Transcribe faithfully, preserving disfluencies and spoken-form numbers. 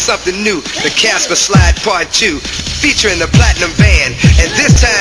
something new. The Casper Slide Part two, featuring the Platinum Band. And this time